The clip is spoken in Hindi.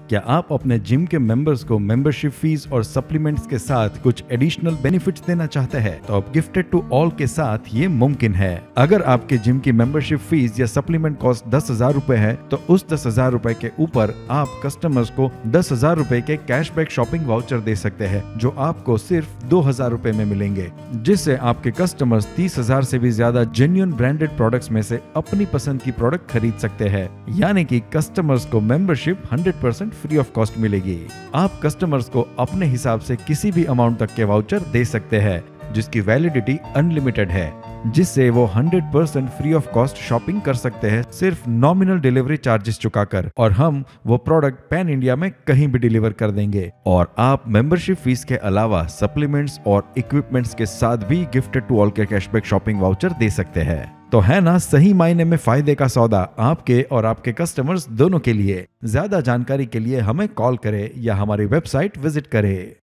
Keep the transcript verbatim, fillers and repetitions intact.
क्या आप अपने जिम के मेंबर्स को मेंबरशिप फीस और सप्लीमेंट्स के साथ कुछ एडिशनल बेनिफिट्स देना चाहते हैं? तो अब गिफ्टेड टू ऑल के साथ ये मुमकिन है। अगर आपके जिम की मेंबरशिप फीस या सप्लीमेंट कॉस्ट दस हजार रूपए है तो उस दस हजार रूपए के ऊपर आप कस्टमर्स को दस हजार रूपए के कैशबैक शॉपिंग वाउचर दे सकते हैं, जो आपको सिर्फ दो हजार रूपए में मिलेंगे, जिससे आपके कस्टमर्स तीस हजार से भी ज्यादा जेन्युइन ब्रांडेड प्रोडक्ट्स में से अपनी पसंद की प्रोडक्ट खरीद सकते हैं। यानी कि कस्टमर्स को membership hundred percent free of cost मिलेगी। आप कस्टमर्स को अपने हिसाब से किसी भी अमाउंट तक के वाउचर दे सकते हैं, जिसकी वैलिडिटी अनलिमिटेड है, जिससे वो hundred percent free of cost shopping कर सकते हैं सिर्फ नॉमिनल डिलीवरी चार्जेस चुकाकर, और हम वो प्रोडक्ट पैन इंडिया में कहीं भी डिलीवर कर देंगे। और आप मेंबरशिप फीस के अलावा सप्लीमेंट्स और इक्विपमेंट्स के साथ भी गिफ्टेड टू ऑल के कैशबैक शॉपिंग वाउचर दे सकते हैं। तो है ना सही मायने में फायदे का सौदा आपके और आपके कस्टमर्स दोनों के लिए। ज्यादा जानकारी के लिए हमें कॉल करें या हमारी वेबसाइट विजिट करें।